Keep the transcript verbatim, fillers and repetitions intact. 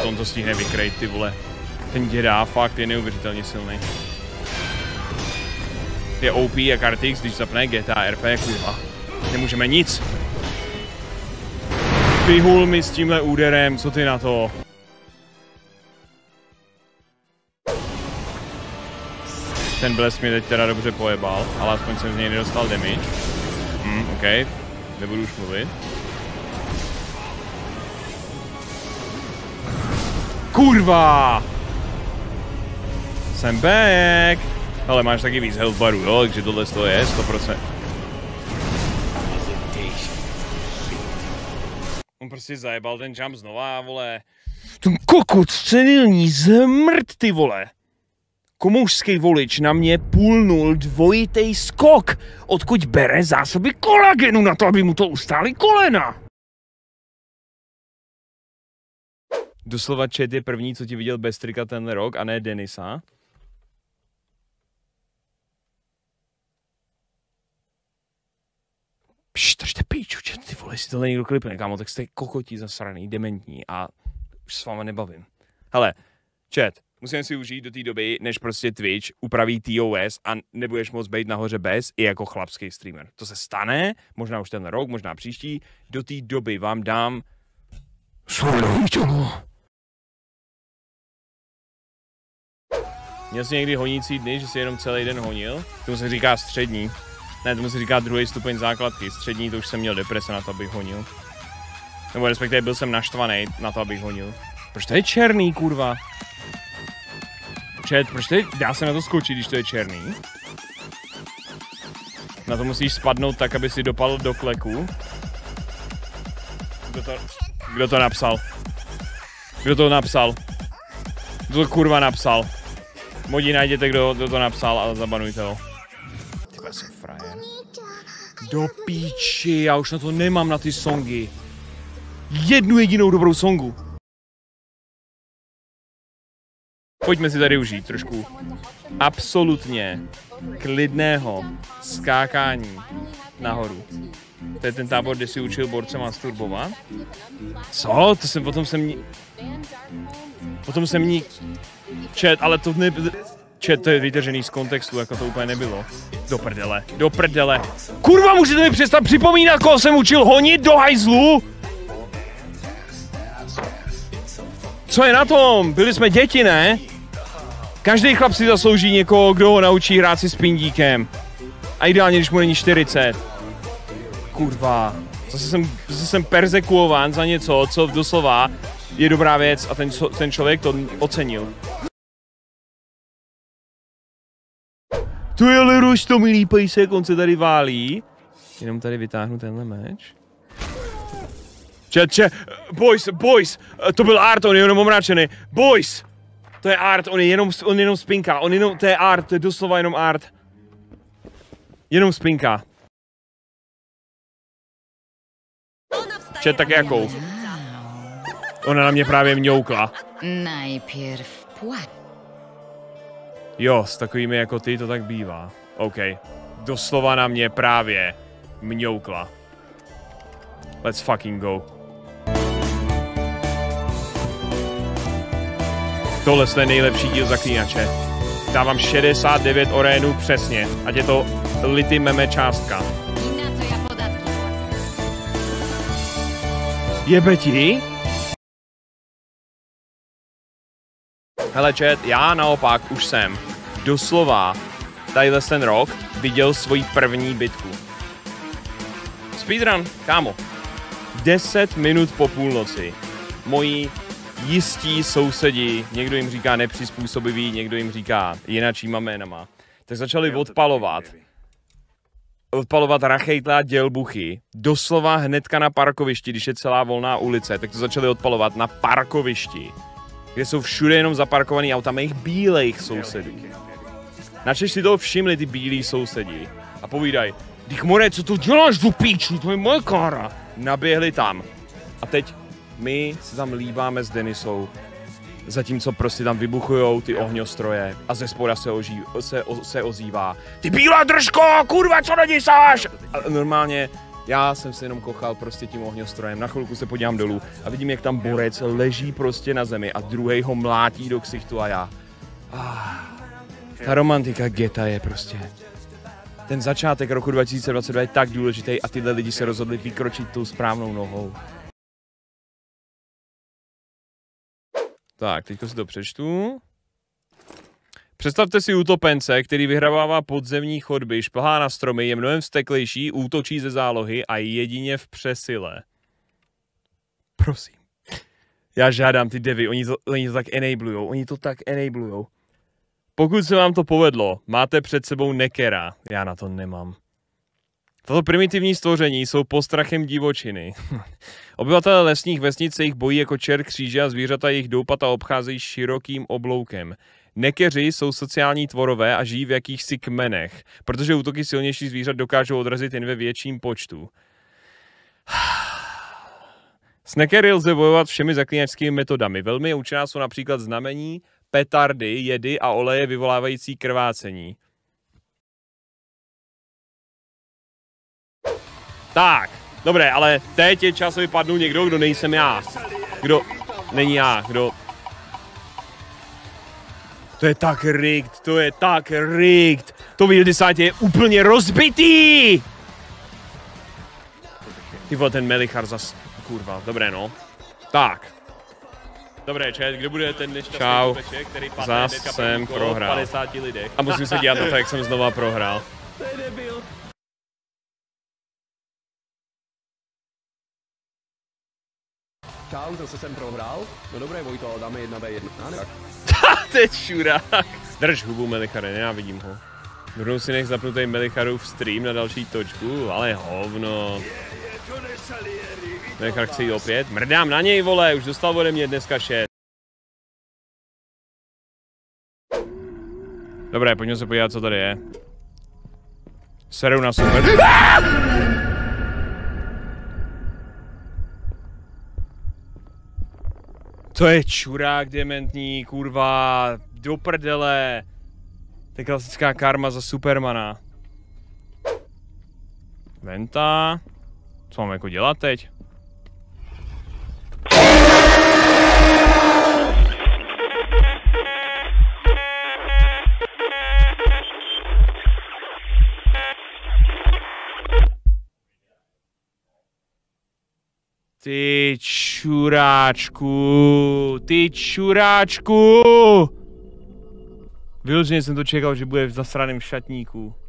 to on to stihne vykrejt, ty vole. Ten děda fakt je neuvěřitelně silný. Je O P jak R T X, když zapne G T A R P, kurva. Nemůžeme nic. Vyhul mi s tímhle úderem, co ty na to? Ten blesk mě teď teda dobře pojebal, ale aspoň jsem z něj nedostal damage. Hm, OK. Nebudu už mluvit. Kurva! Jsem back! Ale máš taky víc health baru, jo? Takže tohle to je sto procent. On prostě zajebal ten jump znova, vole. Ten kokot senilní zmrt, ty vole. Komoušský volič na mě půlnul dvojitej skok, odkud bere zásoby kolagenu na to, aby mu to ustály kolena. Doslova chat je první, co ti viděl bez trika tenhle rok, a ne Denisa. Pš, držte píču, chat, ty vole, si tohle někdo klipne, kámo, tak jste kokotí zasraný, dementní a už s váma nebavím. Hele, chat, musím si užít do té doby, než prostě Twitch upraví T O S a nebudeš moc být nahoře bez i jako chlapský streamer. To se stane, možná už ten rok, možná příští. Do té doby vám dám... Měl jsi někdy honící dny, že jsi jenom celý den honil? Tomu se říká střední. Ne, tomu se říká druhý stupeň základky. Střední, to už jsem měl deprese na to, abych honil. Nebo respektive byl jsem naštvaný na to, abych honil. Proč to je černý, kurva? Chat, proč to je... Dá se na to skočit, když to je černý? Na to musíš spadnout tak, aby si dopadl do kleku. Kdo to... Kdo to napsal? Kdo to napsal? Kdo to kurva napsal? Modi, najděte, kdo, kdo to napsal a zabanujte ho. Tyhle jsem frajer. Do píči, já už na to nemám, na ty songy. Jednu jedinou dobrou songu. Pojďme si tady užít trošku absolutně klidného skákání nahoru. To je ten tábor, kde si učil borce masturbovat. Co? To jsem, potom jsem... Potom jsem ní... Chat, ale to ne... Chat, to je vytržený z kontextu, jako to úplně nebylo. Do prdele, do prdele. Kurva, můžete mi přestat připomínat, koho jsem učil honit do hajzlu? Co je na tom? Byli jsme děti, ne? Každý chlap si zaslouží někoho, kdo ho naučí hrát si s pindíkem. A ideálně, když mu není čtyřicet. Kurva. Zase jsem, zase jsem perzekuován za něco, co doslova je dobrá věc a ten, ten člověk to ocenil. To je Leroš, to milý pejsek, on se tady válí. Jenom tady vytáhnu tenhle meč. Chat, chat, boys, boys, to byl art, on je jenom omračený. Boys, to je art, on je jenom, on jenom spinká, on jenom, to je art, to je doslova jenom art. Jenom spinká. Chat, tak jakou? Ona na mě právě mňoukla. Najpierw płacz. Jo, s takovými jako ty to tak bývá. OK. Doslova na mě právě mňoukla. Let's fucking go. Tohle je nejlepší díl Zaklínače. Dávám šedesát devět orénů přesně, ať je to lity meme částka. Jebe ti? Hele chat, já naopak už jsem doslova tadyhle ten rok viděl svoji první bitku. Speedrun, kámo. deset minut po půlnoci. Moji jistí sousedi, někdo jim říká nepřizpůsobivý, někdo jim říká jinačíma jménama, tak začali odpalovat. Odpalovat rachejtla a dělbuchy. Doslova hnedka na parkovišti, když je celá volná ulice, tak to začali odpalovat na parkovišti, kde jsou všude jenom zaparkovaný auta mých bílejch sousedů. Načež si toho všimli ty bílí sousedi a povídají, Dych more, co tu děláš do píču, to je moje kára. Naběhli tam. A teď my se tam líbáme s Denisou, zatímco prostě tam vybuchujou ty ohňostroje a ze spoda se, oží, se, o, se ozývá Ty bílá držko, kurva, co na něj sáš? A normálně Já jsem se jenom kochal prostě tím ohňostrojem, na chvilku se podívám dolů a vidím, jak tam borec leží prostě na zemi a druhej ho mlátí do ksichtu a já. Ah, ta romantika geta je prostě. Ten začátek roku dva tisíce dvacet dva je tak důležitý a tyhle lidi se rozhodli vykročit tou správnou nohou. Tak, teďko si to přečtu. Představte si utopence, který vyhrabává podzemní chodby, šplhá na stromy, je mnohem vzteklejší, útočí ze zálohy a jedině v přesile. Prosím. Já žádám ty devy, oni to, oni to tak enablujou, oni to tak enablujou. Pokud se vám to povedlo, máte před sebou Neckera. Já na to nemám. Tato primitivní stvoření jsou postrachem divočiny. Obyvatelé lesních vesnic se jich bojí jako čert kříže a zvířata jejich doupata obcházejí širokým obloukem. Neckeři jsou sociální tvorové a žijí v jakýchsi kmenech, protože útoky silnějších zvířat dokážou odrazit jen ve větším počtu. S Neckery lze bojovat všemi zaklínačskými metodami. Velmi účinná jsou například znamení, petardy, jedy a oleje vyvolávající krvácení. Tak, dobré, ale teď je čas, aby padnul někdo, kdo nejsem já. Kdo není já, kdo... To je tak rigged, to je tak rigged. To Wheel Decide je úplně rozbitý. Ty vole, ten Melichar zas... Kurva, dobré no. Tak. Dobré, čet, kde bude ten nešťastný kubeček, který padne hnedka jsem prohrál. padesáti lidech. A musím se dělat na to, jak jsem znova prohrál. To je debil. Čau, zase jsem prohrál. No dobré, Vojto, dáme jedna v jedna. To je čurák. Drž hubu, Melichare, nenávidím ho. Budou si nech zapnutý Melicharův stream na další točku, ale hovno. Melichar chce jít opět. Mrdám na něj, vole, už dostal ode mě dneska šest. Dobré, pojďme se podívat, co tady je. Serou na super. To je čurák dementní, kurva, do prdele. To je klasická karma za Supermana. Venta. Co mám jako dělat teď? Ty čuráčku, ty čuráčku! Vyloženě jsem to čekal, že bude v zasraném šatníku.